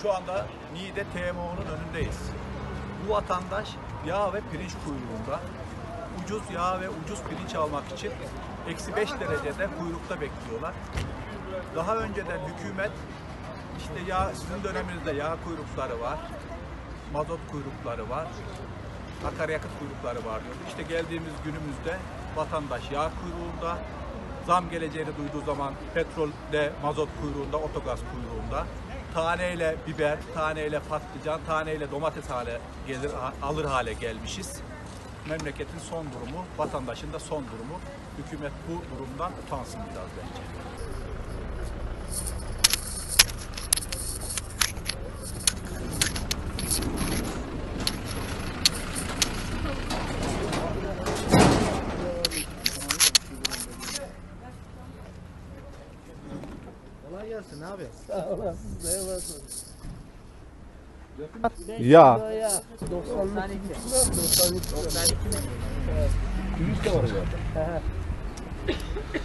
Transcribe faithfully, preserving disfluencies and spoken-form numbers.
Şu anda Niğde T M O'nun önündeyiz. Bu vatandaş yağ ve pirinç kuyruğunda. Ucuz yağ ve ucuz pirinç almak için eksi beş derecede kuyrukta bekliyorlar. Daha önceden hükümet işte yağ, sizin döneminizde yağ kuyrukları var, mazot kuyrukları var, akaryakıt kuyrukları var diyordu. İşte geldiğimiz günümüzde vatandaş yağ kuyruğunda, zam geleceğini duyduğu zaman petrolde, mazot kuyruğunda, otogaz kuyruğunda, taneyle biber, taneyle patlıcan, taneyle domates hale gelir, alır hale gelmişiz. Memleketin son durumu, vatandaşın da son durumu. Hükümet bu durumdan utansın biraz bence. Kolay gelsin abi. Sağ olasın. Eyvallah. Ya. doksan iki. doksan iki. doksan iki. Evet. Gümüş de var ya.